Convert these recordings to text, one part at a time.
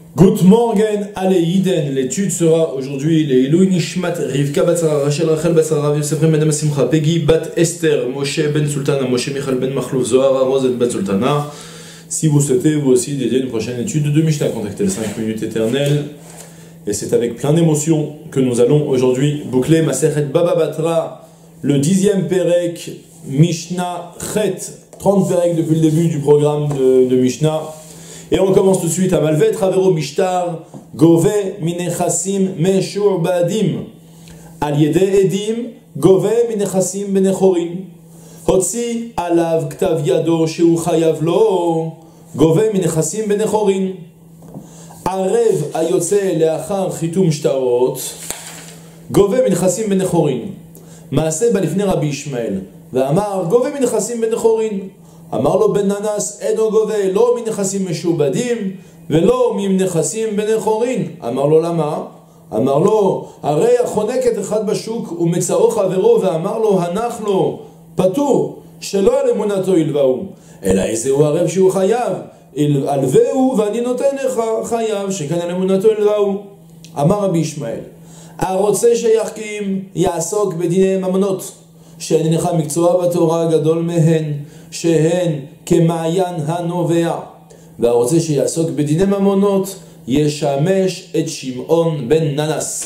Good morning, allez, Iden. L'étude sera aujourd'hui les Ilui Nishmat, Rivka Bat Sarah, Rachel Rachel Bat Sarah, Yosef Madame Simcha, Peggy Bat Esther, Moshe Ben Sultana, Moshe Michal Ben Machlouf, Zohar Rose Bat Sultana. Si vous souhaitez vous aussi dédier une prochaine étude de Mishnah, contactez les 5 minutes éternelles. Et c'est avec plein d'émotions que nous allons aujourd'hui boucler Masechet Baba Batra, le 10e Perek, Mishnah Chet, 30 Perek depuis le début du programme de Mishnah. Et on commence tout de suite à Malvet, Ravero Mishtar, Gove Minechassim Meshur Badim, Al Yede Edim, Gove Minechassim Benechorim, Hotzi Alav Ktav Yado Sheu Chayav Lo, Gove Minechassim Benechorim, Arev Ayotze Leachar Chitum Shtarot, Gove Minechassim Benechorim, Maase Balifne Rabbi Ishmael, Ve'amar Gove Minechassim Benechorim. אמר לו בן ננס, אינו גובה, לא מנכסים משובדים, ולא מנכסים בני חורין. אמר לו למה? אמר לו, הרי החונקת אחד בשוק ומצאו חברו, ואמר לו, הנח לו, פטור, שלא על אמונתו ילבאו. אלא איזהו ערב שהוא חייב, הלווהו ואני נותן לך חייב, שכן על אמונתו ילבאו. אמר רבי ישמעאל, הרוצה שיחכים, יעסוק בדיני ממונות, שאין לך מקצוע בתורה גדול מהן, שהן כמעיין הנובע, והרוצה שיעסוק בדיני ממונות, ישמש את שמעון בן ננס.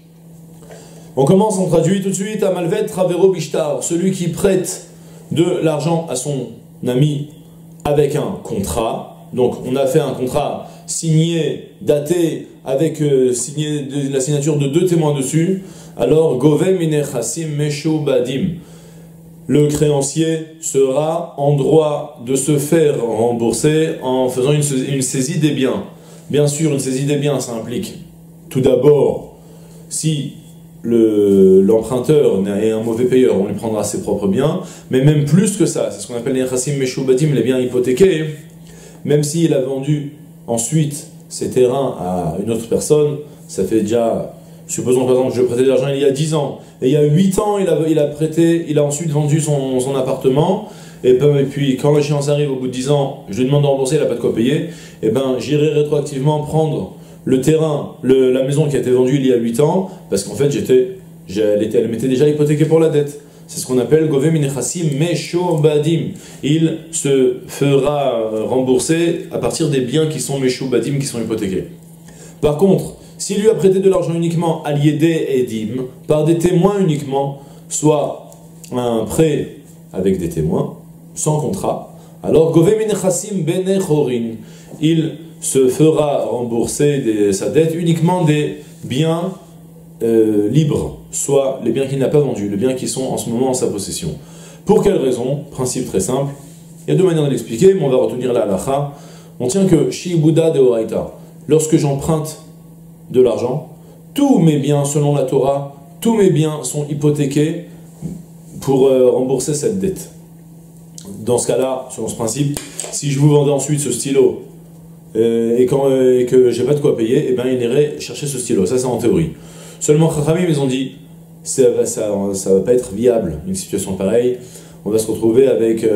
On commence, on traduit tout de suite à Malvet Ravero Bishtar, celui qui prête de l'argent à son ami avec un contrat. Donc on a fait un contrat signé, daté, avec la signature de 2 témoins dessus. Alors Gove Minechassim Meshu Badim, le créancier sera en droit de se faire rembourser en faisant une saisie des biens. Bien sûr, une saisie des biens, ça implique tout d'abord, si l'emprunteur est un mauvais payeur, on lui prendra ses propres biens, mais même plus que ça, c'est ce qu'on appelle les Nechassim Meshubadim, les biens hypothéqués. Même s'il a vendu ensuite ses terrains à une autre personne, ça fait déjà... Supposons par exemple que je prêtais de l'argent il y a 10 ans, et il y a 8 ans il a ensuite vendu son appartement, et puis quand l'échéance arrive au bout de 10 ans, je lui demande de rembourser, il n'a pas de quoi payer, et ben j'irai rétroactivement prendre le terrain, la maison qui a été vendue il y a 8 ans, parce qu'en fait elle m'était déjà hypothéquée pour la dette. C'est ce qu'on appelle Gove Minechassim Meshur Badim. Il se fera rembourser à partir des biens qui sont Meshur Badim, qui sont hypothéqués. Par contre, s'il lui a prêté de l'argent uniquement à l'Yede Edim, par des témoins uniquement, soit un prêt avec des témoins, sans contrat, alors Gove Minechassim Benechorin, il se fera rembourser sa dette uniquement des biens libres, soit les biens qu'il n'a pas vendus, les biens qui sont en ce moment en sa possession. Pour quelle raison? Principe très simple. Il y a 2 manières de l'expliquer, mais on va retenir la halakha. On tient que Shibuda de Oraita, lorsque j'emprunte de l'argent, tous mes biens, selon la Torah, tous mes biens sont hypothéqués pour rembourser cette dette. Dans ce cas-là, selon ce principe, si je vous vendais ensuite ce stylo et que j'ai pas de quoi payer, eh ben il irait chercher ce stylo. Ça, c'est en théorie. Seulement, Chachamim, ils ont dit, ça va pas être viable, une situation pareille. On va se retrouver avec...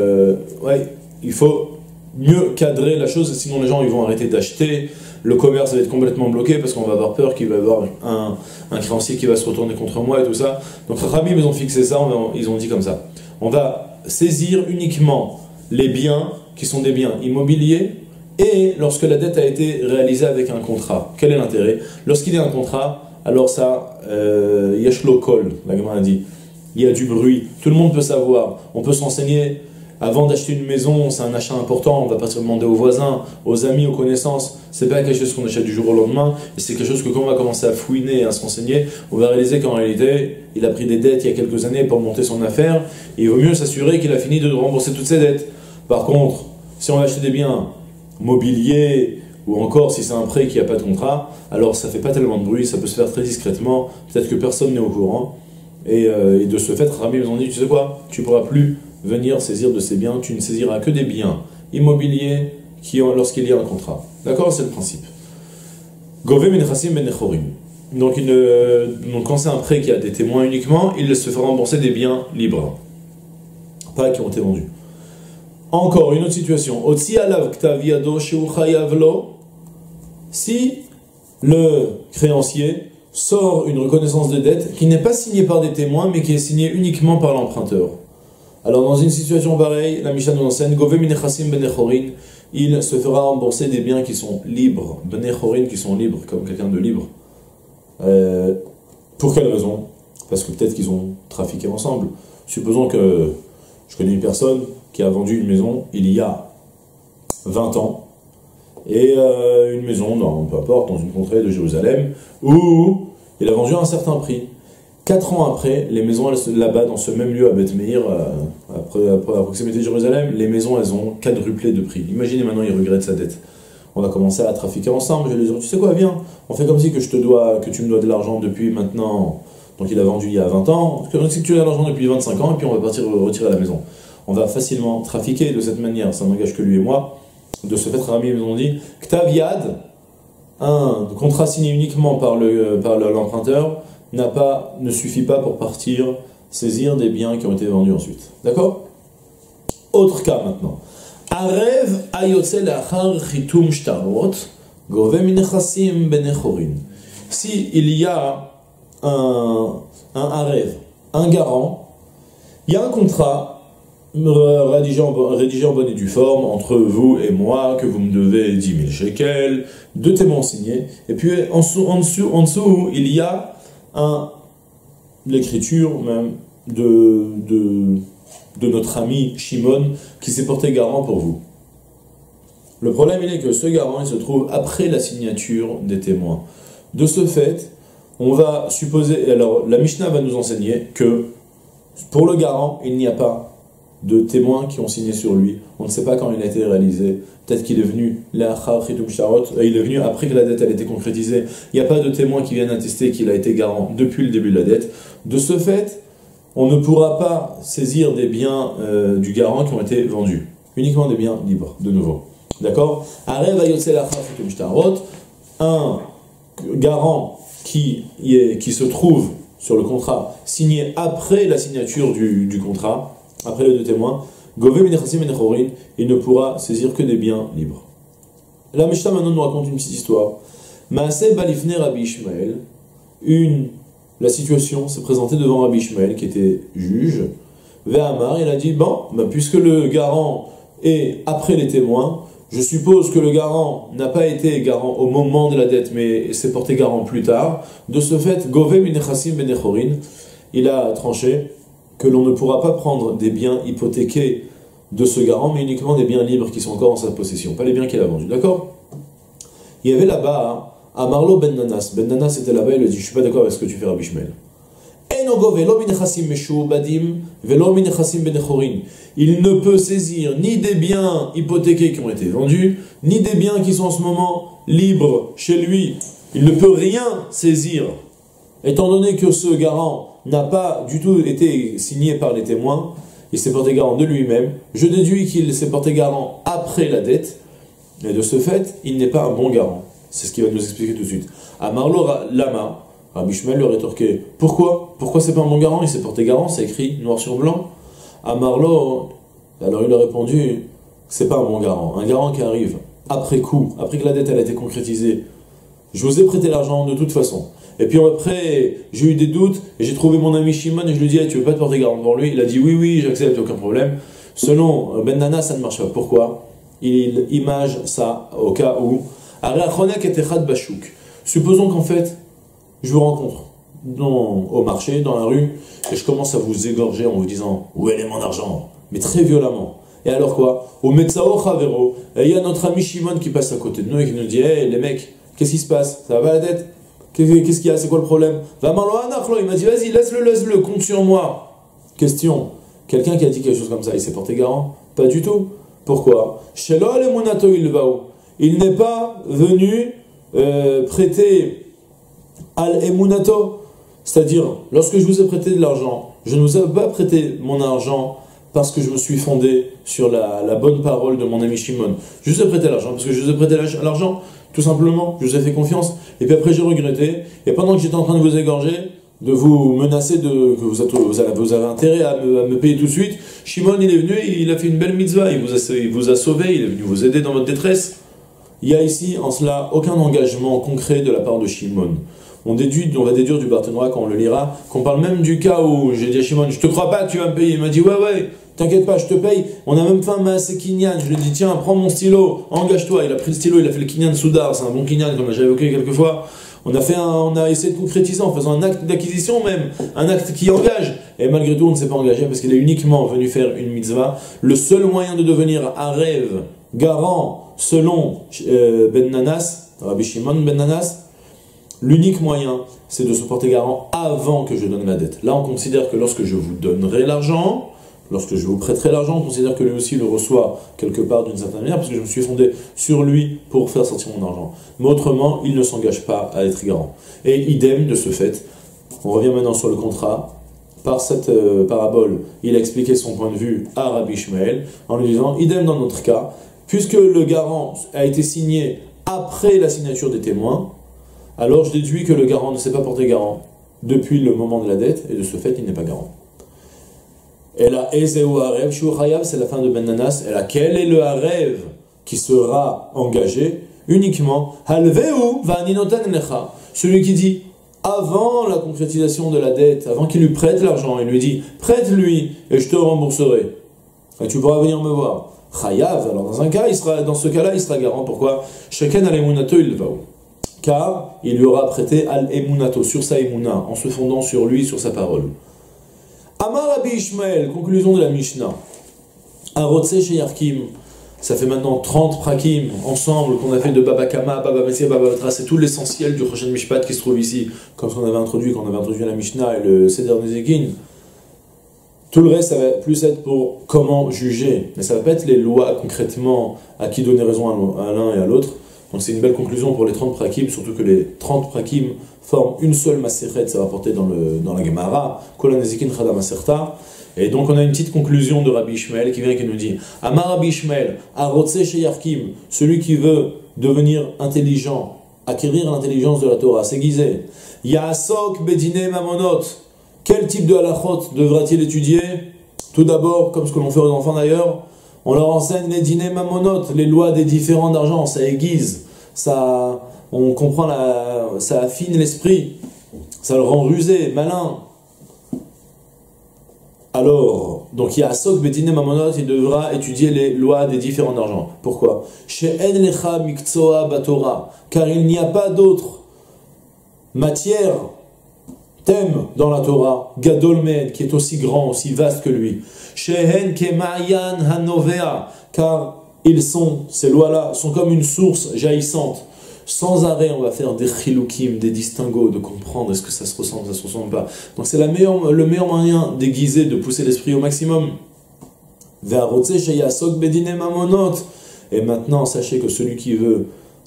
il faut mieux cadrer la chose, sinon les gens ils vont arrêter d'acheter. Le commerce va être complètement bloqué parce qu'on va avoir peur qu'il va y avoir un créancier qui va se retourner contre moi et tout ça. Donc Chachamim, ils ont fixé ça, ils ont dit comme ça. On va saisir uniquement les biens qui sont des biens immobiliers et lorsque la dette a été réalisée avec un contrat. Quel est l'intérêt? Lorsqu'il y a un contrat, alors ça, yesh lo kol, la Gemara a dit. Il y a du bruit, tout le monde peut savoir, on peut s'enseigner. Avant d'acheter une maison, c'est un achat important, on ne va pas se demander aux voisins, aux amis, aux connaissances. C'est pas quelque chose qu'on achète du jour au lendemain, et c'est quelque chose que quand on va commencer à fouiner et à se renseigner, on va réaliser qu'en réalité, il a pris des dettes il y a quelques années pour monter son affaire, et il vaut mieux s'assurer qu'il a fini de rembourser toutes ses dettes. Par contre, si on va acheter des biens mobiliers, ou encore si c'est un prêt qui n'a pas de contrat, alors ça fait pas tellement de bruit, ça peut se faire très discrètement, peut-être que personne n'est au courant, et de ce fait, Rabbi nous ont dit, tu sais quoi, tu pourras plus venir saisir de ces biens, tu ne saisiras que des biens immobiliers lorsqu'il y a un contrat. D'accord? C'est le principe. Gove Minechassim Benechorim. Donc quand c'est un prêt qui a des témoins uniquement, il se fera rembourser des biens libres, pas qui ont été vendus. Encore une autre situation. Otsi alav ktav yado sheu chayav lo, Si le créancier sort une reconnaissance de dette qui n'est pas signée par des témoins, mais qui est signée uniquement par l'emprunteur. Alors dans une situation pareille, la Mishnah nous enseigne, Gove minechassim benechorin, il se fera rembourser des biens qui sont libres, benechorin qui sont libres, comme quelqu'un de libre. Pour quelle raison? Parce que peut-être qu'ils ont trafiqué ensemble. Supposons que je connais une personne qui a vendu une maison il y a 20 ans, et une maison, peu importe, dans une contrée de Jérusalem, où il a vendu à un certain prix. 4 ans après, les maisons là-bas, dans ce même lieu à Beth Meir, à proximité de Jérusalem, les maisons, elles ont quadruplé de prix. Imaginez maintenant, il regrette sa dette. On va commencer à trafiquer ensemble. Je vais lui dire, tu sais quoi, viens, on fait comme si que tu me dois de l'argent depuis maintenant. Donc il a vendu il y a 20 ans, donc si tu as de l'argent depuis 25 ans, et puis on va partir retirer la maison. On va facilement trafiquer de cette manière, ça n'engage que lui et moi. De ce fait, Rami nous ont dit, Ktav Yad, un contrat signé uniquement par l'emprunteur, ne suffit pas pour partir saisir des biens qui ont été vendus ensuite. D'accord? Autre cas maintenant. Arev ayotze lachar chitum shtarot, gove minechassim benechorin. Si il y a un arev, un garant, il y a un contrat rédigé en bonne et due forme entre vous et moi, que vous me devez 10 000 shekels, 2 témoins signés, et puis en dessous, il y a l'écriture même de notre ami Shimon qui s'est porté garant pour vous. Le problème, il est que ce garant, il se trouve après la signature des témoins. De ce fait, on va supposer, alors la Mishnah va nous enseigner que pour le garant, il n'y a pas de témoins qui ont signé sur lui. On ne sait pas quand il a été réalisé. Peut-être qu'il est venu il est venu après que la dette a été concrétisée. Il n'y a pas de témoins qui viennent attester qu'il a été garant depuis le début de la dette. De ce fait, on ne pourra pas saisir des biens du garant qui ont été vendus. Uniquement des biens libres, de nouveau. D'accord? Un garant qui se trouve sur le contrat signé après la signature du contrat, après les 2 témoins, il ne pourra saisir que des biens libres. La Mishnah maintenant nous raconte une petite histoire. Maaseh balifne Rabbi Ishmael, la situation s'est présentée devant Rabbi Ishmael qui était juge. Ve'amar, il a dit, puisque le garant est après les témoins, je suppose que le garant n'a pas été garant au moment de la dette, mais s'est porté garant plus tard. De ce fait, Gove minechassim benechorin, il a tranché que l'on ne pourra pas prendre des biens hypothéqués de ce garant, mais uniquement des biens libres qui sont encore en sa possession, pas les biens qu'il a vendus. D'accord? Il y avait là-bas, Amarlo ben Nanas. Ben Nanas était là-bas, il lui dit, je suis pas d'accord avec ce que tu fais, Rabbi Ishmael. Il ne peut saisir ni des biens hypothéqués qui ont été vendus, ni des biens qui sont en ce moment libres chez lui. Il ne peut rien saisir. Étant donné que ce garant n'a pas du tout été signé par les témoins, il s'est porté garant de lui-même, je déduis qu'il s'est porté garant après la dette, et de ce fait, il n'est pas un bon garant. C'est ce qu'il va nous expliquer tout de suite. Amarlo Lama, Rabbi Ishmael lui a rétorqué, pourquoi c'est pas un bon garant? Il s'est porté garant, c'est écrit noir sur blanc. Amarlo, alors il a répondu, c'est pas un bon garant. Un garant qui arrive après coup, après que la dette elle a été concrétisée, je vous ai prêté l'argent de toute façon. Et puis après, j'ai eu des doutes, et j'ai trouvé mon ami Shimon, et je lui ai dit, tu veux pas te porter garant devant lui? Il a dit, oui, j'accepte, aucun problème. Selon Ben Nana, ça ne marche pas. Pourquoi? Il image ça au cas où, supposons qu'en fait, je vous rencontre au marché, dans la rue, et je commence à vous égorger en vous disant, où est mon argent? Mais très violemment. Et alors quoi? Au Metzao Chavero, il y a notre ami Shimon qui passe à côté de nous et qui nous dit, hey, les mecs, qu'est-ce qui se passe? Ça va la dette? Qu'est-ce qu'il y a? C'est quoi le problème? Il m'a dit, vas-y, laisse-le, compte sur moi. Question. Quelqu'un qui a dit quelque chose comme ça, il s'est porté garant? Pas du tout. Pourquoi? Il n'est pas venu prêter al-emunato. C'est-à-dire, lorsque je vous ai prêté de l'argent, je ne vous ai pas prêté mon argent parce que je me suis fondé sur la bonne parole de mon ami Shimon. Je vous ai prêté l'argent parce que je vous ai prêté l'argent. Tout simplement, je vous ai fait confiance, et puis après j'ai regretté, et pendant que j'étais en train de vous égorger, de vous menacer que vous avez intérêt à me payer tout de suite, Shimon il est venu, il a fait une belle mitzvah, il vous a sauvé, il est venu vous aider dans votre détresse. Il y a ici en cela aucun engagement concret de la part de Shimon. On va déduire du Barthénois quand on le lira, qu'on parle même du cas où j'ai dit à Shimon, je te crois pas que tu vas me payer. Il m'a dit, ouais, t'inquiète pas, je te paye. On a même fait un maasé kinyan. Je lui ai dit, tiens, prends mon stylo, engage-toi. Il a pris le stylo, il a fait le kinyan soudar, c'est un bon kinyan comme j'ai évoqué quelques fois. On a essayé de concrétiser en faisant un acte d'acquisition même, un acte qui engage. Et malgré tout, on ne s'est pas engagé parce qu'il est uniquement venu faire une mitzvah. Le seul moyen de devenir Arev, garant, selon Ben Nanas, Rabbi Shimon Ben Nanas, l'unique moyen, c'est de se porter garant avant que je donne la dette. Là, on considère que lorsque je vous donnerai l'argent, lorsque je vous prêterai l'argent, on considère que lui aussi le reçoit quelque part d'une certaine manière, parce que je me suis fondé sur lui pour faire sortir mon argent. Mais autrement, il ne s'engage pas à être garant. Et idem de ce fait, on revient maintenant sur le contrat. Par cette parabole, il a expliqué son point de vue à Rabbi Ishmael, en lui disant, idem dans notre cas, puisque le garant a été signé après la signature des témoins, alors je déduis que le garant ne s'est pas porté garant depuis le moment de la dette, et de ce fait, il n'est pas garant. Et là, Ezeu Harev, Shu Chayav, c'est la fin de Ben Nanas. Et là, quel est le Harev qui sera engagé? Uniquement, Halveu Vaninotan Lecha, celui qui dit, avant la concrétisation de la dette, avant qu'il lui prête l'argent, il lui dit, prête-lui et je te rembourserai. Et tu pourras venir me voir. Chayav, alors dans ce cas-là, il sera garant. Pourquoi? Chacun al emunato il va. Car il lui aura prêté al emunato, sur sa emuna, en se fondant sur lui, sur sa parole. Amar Rabbi Ishmael, conclusion de la Mishnah. Arotse chez Yarkim, ça fait maintenant 30 prakim ensemble qu'on a fait de Baba Kama, Baba Messia, Baba Batra, c'est tout l'essentiel du Choshen Mishpat qui se trouve ici, comme ce qu'on avait introduit quand on avait introduit la Mishnah et le Seder Nezikin. Tout le reste, ça va plus être pour comment juger, mais ça va pas être les lois concrètement à qui donner raison à l'un et à l'autre. Donc c'est une belle conclusion pour les 30 prakim, surtout que les 30 prakim forment une seule maseret, ça va porter dans la Gemara, Kola Nezikin Chada Maserta. Et donc on a une petite conclusion de Rabbi Ishmael qui vient et qui nous dit Amar Rabbi Ishmael, Arotse Sheyarkim, celui qui veut devenir intelligent, acquérir l'intelligence de la Torah, s'aiguiser. Yaasok Bedine Mamonot, quel type de halachot devra-t-il étudier? Tout d'abord, comme ce que l'on fait aux enfants d'ailleurs, on leur enseigne les dîners mamonot, les lois des différents d'argent, ça aiguise, on comprend ça affine l'esprit, ça le rend rusé, malin. Alors, donc il y a Asok Bedine Mamonot, il devra étudier les lois des différents d'argent. Pourquoi? She'en lecha mikzoa batora, car il n'y a pas d'autre matière, thème dans la Torah, Gadol Med, qui est aussi grand, aussi vaste que lui. Shehen kemayan hanovea, car ces lois-là sont comme une source jaillissante. Sans arrêt, on va faire des chiloukim, des distinguos, de comprendre est-ce que ça se ressemble, ça se ressemble pas. Donc c'est le meilleur moyen d'aiguiser, de pousser l'esprit au maximum. Et maintenant, sachez que celui qui veut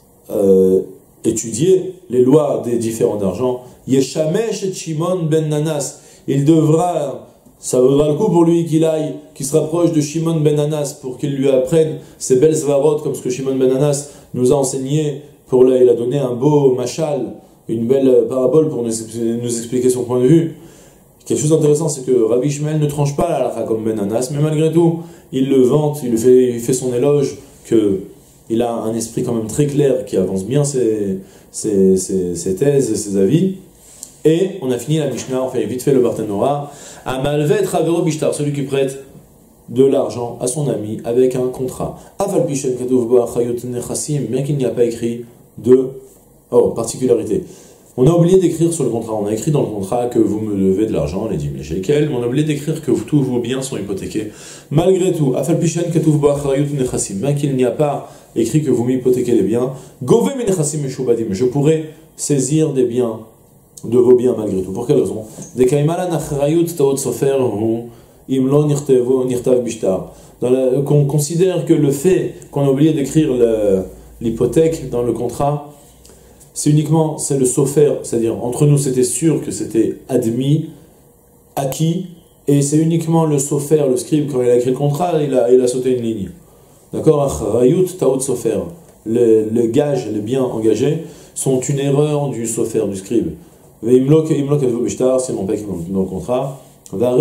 étudier les lois des différents d'argent, Yeshamesh et Shimon ben Nanas, il devra, ça vaudra le coup pour lui qu'il se rapproche de Shimon ben Nanas pour qu'il lui apprenne ces belles svarot, comme ce que Shimon ben Nanas nous a enseigné. Il a donné un beau machal, une belle parabole pour nous expliquer son point de vue. Quelque chose d'intéressant, c'est que Rabbi Ishmael ne tranche pas la halakha comme Ben Nanas, mais malgré tout, il le vante, il fait son éloge, qu'il a un esprit quand même très clair, qui avance bien ses thèses, ses avis. Et on a fini la Mishnah, on fait vite fait le Barthénois. Amalvet Ravero Bishtar, celui qui prête de l'argent à son ami avec un contrat. Afal Pishen Kadov Bo Achayot Nechassim, bien qu'il n'y a pas écrit de particularité. On a oublié d'écrire sur le contrat, on a écrit dans le contrat que vous me devez de l'argent, les 10 000 shekels, mais on a oublié d'écrire que tous vos biens sont hypothéqués. Malgré tout, Afal Pishen Kadov Bo Achayot Nechassim, bien qu'il n'y a pas écrit que vous m'hypothéquez les biens, Gove Menechassim Meshubadim, je pourrais saisir des biens, de vos biens malgré tout. Pour quelle raison? Des Kaimalan Achayot Taot Sofer Imlon Nirtav Bishtar. Qu'on considère que le fait qu'on a oublié d'écrire l'hypothèque dans le contrat, c'est le sofer, c'est-à-dire entre nous c'était sûr que c'était admis, acquis, et c'est uniquement le sofer, le scribe, quand il a écrit le contrat, il a sauté une ligne. D'accord? Rayut Taot Sofer. Les gages, les biens engagés, sont une erreur du sofer, du scribe. Imlok Bishtar, c'est mon père dans le contrat.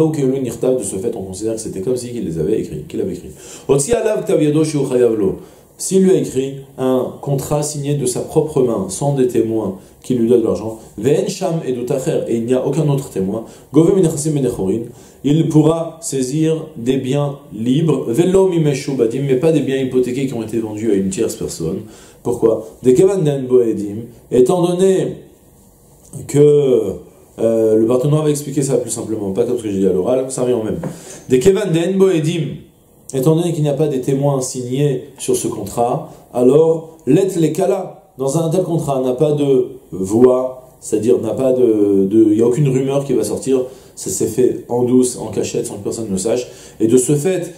De ce fait, on considère que c'était comme si qu'il les avait écrits, qu'il avait écrit. s'il lui a écrit un contrat signé de sa propre main, sans des témoins qui lui donnent de l'argent, Ve'en sham edut acher, et il n'y a aucun autre témoin, Gove min nechasim benechorin, il pourra saisir des biens libres, Velo mimeshu badim, mais pas des biens hypothéqués qui ont été vendus à une tierce personne. Pourquoi? Des kevan den boedim, étant donné que le partenaire va expliquer ça plus simplement, pas comme ce que j'ai dit à l'oral, ça revient au même. Des kevan den boedim, étant donné qu'il n'y a pas des témoins signés sur ce contrat, alors let les kala, dans un tel contrat, n'a pas de voix, c'est-à-dire n'a pas il n'y a aucune rumeur qui va sortir, ça s'est fait en douce, en cachette, sans que personne ne le sache. Et de ce fait,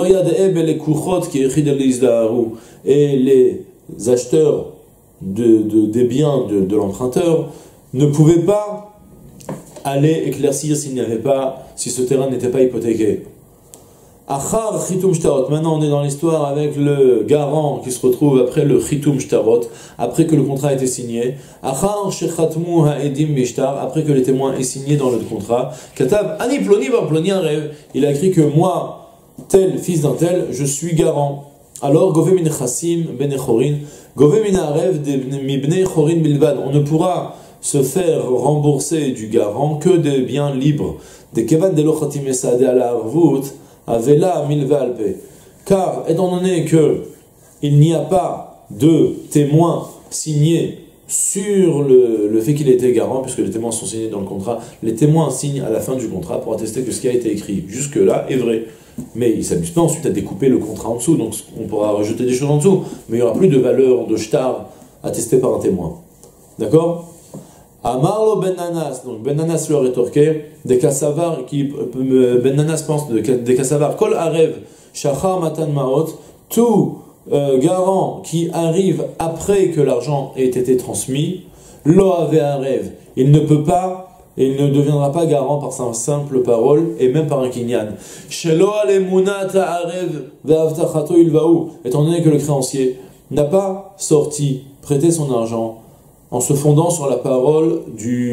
et les acheteurs des biens de l'emprunteur ne pouvaient pas aller éclaircir si ce terrain n'était pas hypothéqué. Achar chitum shtarot. Maintenant, on est dans l'histoire avec le garant qui se retrouve après le chitum shtarot, après que le contrat a été signé. Achar shechatmu ha'edim bishtar, après que les témoins aient signé dans le contrat. Katab ani ploni bar ploni arev. Il a écrit que moi, tel fils d'un tel, je suis garant. Alors, gove min chassim ben chorin, gove min arev mi bnei chorin bilvad. On ne pourra se faire rembourser du garant que des biens libres. De kevan de lo chatim esadeh ala arvut. Avela milvalpe. Car, étant donné qu'il n'y a pas de témoins signés sur le fait qu'il était garant, puisque les témoins sont signés dans le contrat, les témoins signent à la fin du contrat pour attester que ce qui a été écrit jusque-là est vrai. Mais ils ne s'amusent pas ensuite à découper le contrat en dessous, donc on pourra rajouter des choses en dessous, mais il n'y aura plus de valeur de shtar attestée par un témoin. D'accord? Amarlo Ben Nanas, donc Ben Nanas leur rétorquait, des kassavar, Ben Nanas pense des kassavar, Kol Arev, Shachar Matan Maot, tout garant qui arrive après que l'argent ait été transmis, Lo Ave Arev, il ne peut pas, et il ne deviendra pas garant par sa simple parole, et même par un kinyan. Shelo Alemunat Arev Ve'avtachato Ilvaou, étant donné que le créancier n'a pas prêté son argent, en se fondant sur la parole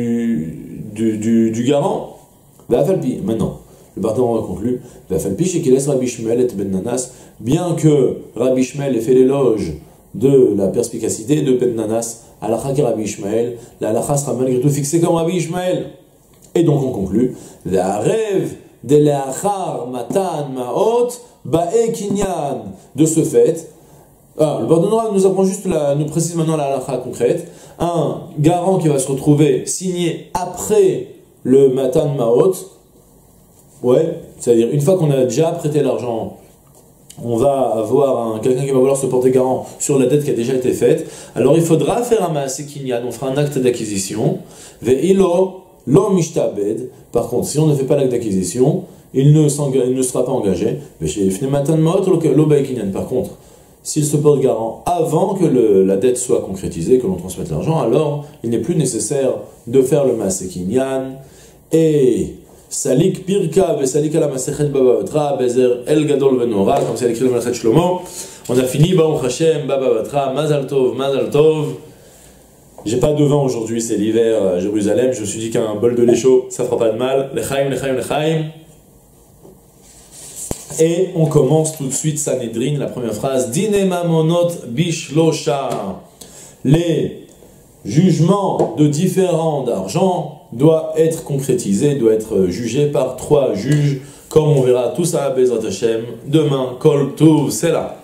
du garant. Maintenant, le partenaire conclut, bien que Rabbi Ishmael ait fait l'éloge de la perspicacité de Ben Nanas, halakha ki Rabbi Ishmael, la halakha sera malgré tout fixée comme Rabbi Ishmael. Et donc on conclut, de ce fait, le partenaire nous apprend juste nous précise maintenant la halakha concrète. Un garant qui va se retrouver signé après le Matan Maot, c'est-à-dire une fois qu'on a déjà prêté l'argent, on va avoir quelqu'un qui va vouloir se porter garant sur la dette qui a déjà été faite, alors il faudra faire un maaseh kinyan, on fera un acte d'acquisition, ve'ilo lo mishtabed, par contre si on ne fait pas l'acte d'acquisition, il ne sera pas engagé, par contre, s'il se porte garant avant que la dette soit concrétisée, que l'on transmette l'argent, alors il n'est plus nécessaire de faire le maaseh kinyan. Et salik pirka ve salik ala masechet baba batra bezer el gadol venora, comme c'est écrit dans le Masechet Shlomo. On a fini, Baruch Hashem, baba batra, mazal tov, mazal tov. J'ai pas de vin aujourd'hui, c'est l'hiver à Jérusalem. Je me suis dit qu'un bol de lait chaud, ça fera pas de mal. Lechaim, lechaim, lechaim. Et on commence tout de suite Sanhedrin, la première phrase. Dine mamonot bishlosha. Les jugements de différents d'argent doivent être concrétisés, doivent être jugés par 3 juges, comme on verra tout ça à Bezrat Hashem demain. Kol Tov, c'est là.